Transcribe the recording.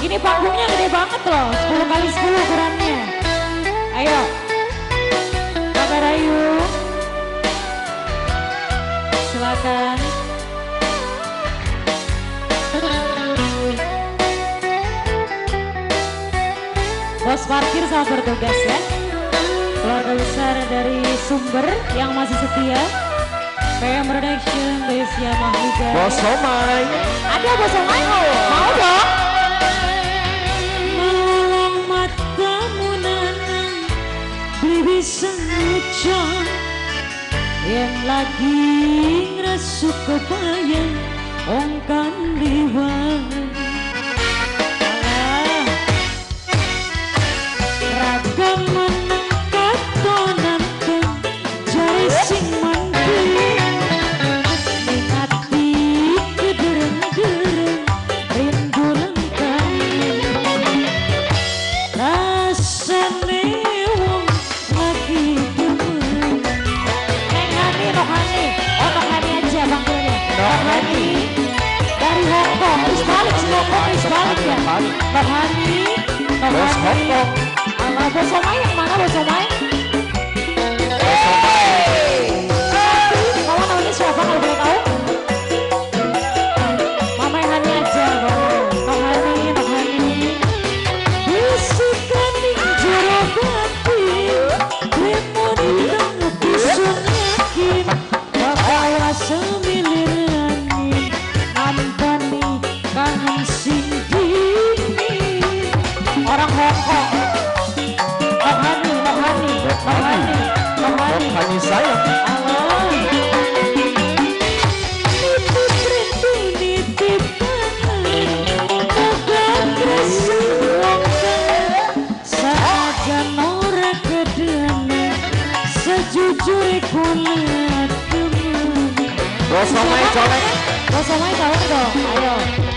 Ini panggungnya gede banget loh, 10 kali 10 ukurannya. Ayo, Kakak Rayu, silakan. Bos parkir sama bertugas ya. Keluarga besar dari Sumber yang masih setia. PM Production, Desia Mahliga. Bos Somai. Ada Bos Somai? Mau dong? Malang matamu nanang, beli bisa ngucap. Yang lagi ngerasuk kebayang, ongkan liwang. Rohani, Bos Hongkong. Allah, Bos Somai yang mana Bos Somai? Kamu namanya siapa kalau boleh tahu? Mama yang Hani aja, Rohani. Bisikan di jero hati, lemon dan pisang yakin, bawa semilir angin, nampani kangen singgi. Orang Hongkong, Rohani sayang. Nitip rindu, nitip kangen, bukan kesemuanya. Sajan ora kedana, sejujur kulit temen. Bos Somai colek. Bos Somai colek dong, ayo.